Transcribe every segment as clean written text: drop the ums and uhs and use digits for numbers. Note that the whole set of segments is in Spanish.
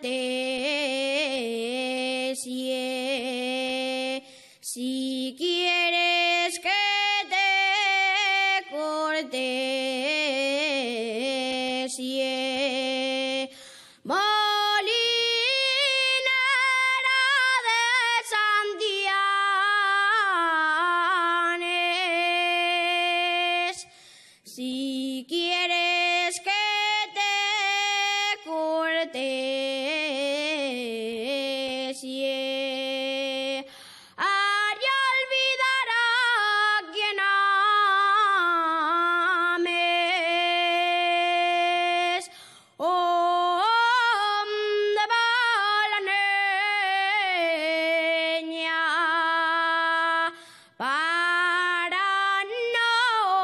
cortesie. Si quieres que te cortesie, molinera de Santianes, si quieres que te cortesie, haré olvidar a quien ames. ¿Dónde va la niña para no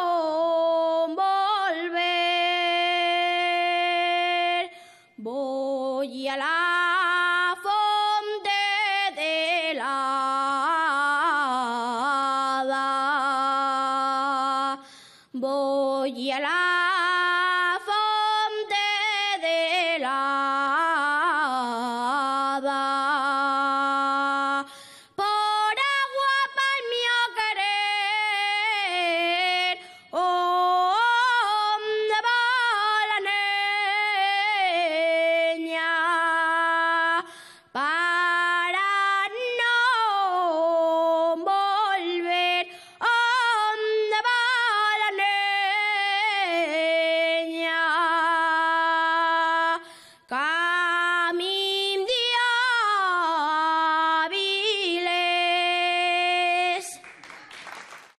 volver? Voy a la fonte de la hada, voy a la